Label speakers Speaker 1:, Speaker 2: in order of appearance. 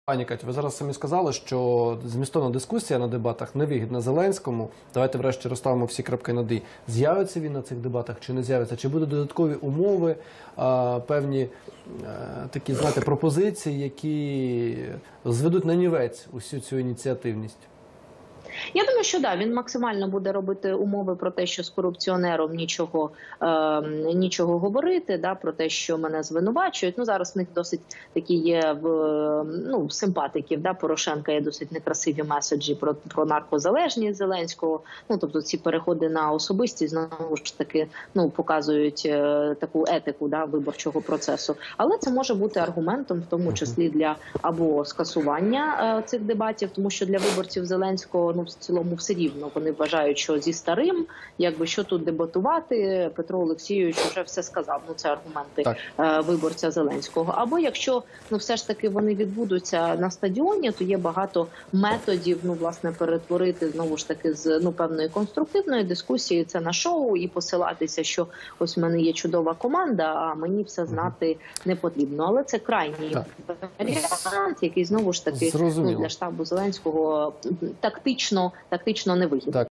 Speaker 1: Пані Катю, ви зараз самі сказали, що змістовна дискусія на дебатах невигідна Зеленському. Давайте врешті розставимо всі крапки над «і». З'явиться він на цих дебатах чи не з'явиться? Чи будуть додаткові умови, певні такі, знаєте, пропозиції, які зведуть на нівець усю цю ініціативність?
Speaker 2: Я думаю, що да, він максимально буде робити умови про те, що з корупціонером нічого говорити, да, про те, що мене звинувачують. Ну, зараз в них досить такі є симпатиків, да, Порошенка є досить некрасиві меседжі про наркозалежність Зеленського. Ну, тобто ці переходи на особистість, знову ж таки, показують таку етику, да, виборчого процесу. Але це може бути аргументом, в тому числі для або скасування цих дебатів, тому що для виборців Зеленського, в цілому все рівно. Вони вважають, що зі старим, що тут дебатувати, Петро Олексійович вже все сказав. Це аргументи виборця Зеленського. Або якщо, все ж таки вони відбудуться на стадіоні, то є багато методів, власне, перетворити, знову ж таки, з певної конструктивної дискусії це на шоу і посилатися, що ось в мене є чудова команда, а мені все знати не потрібно. Але це крайній варіант, який, знову ж таки, для штабу Зеленського тактично невигідний.